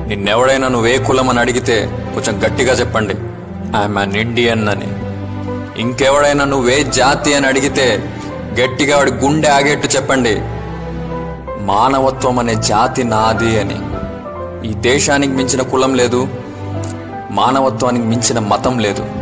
నిన్నెవడైనా నువ్వే కులం అని అడిగితే కొంచెం గట్టిగా చెప్పండి, ఐఎమ్ అన్ ఇండియన్ అని. ఇంకెవడైనా నువ్వే జాతి అని అడిగితే గట్టిగా వాడి గుండె ఆగేట్టు చెప్పండి, మానవత్వం అనే జాతి నాది అని. ఈ దేశానికి మించిన కులం లేదు, మానవత్వానికి మించిన మతం లేదు.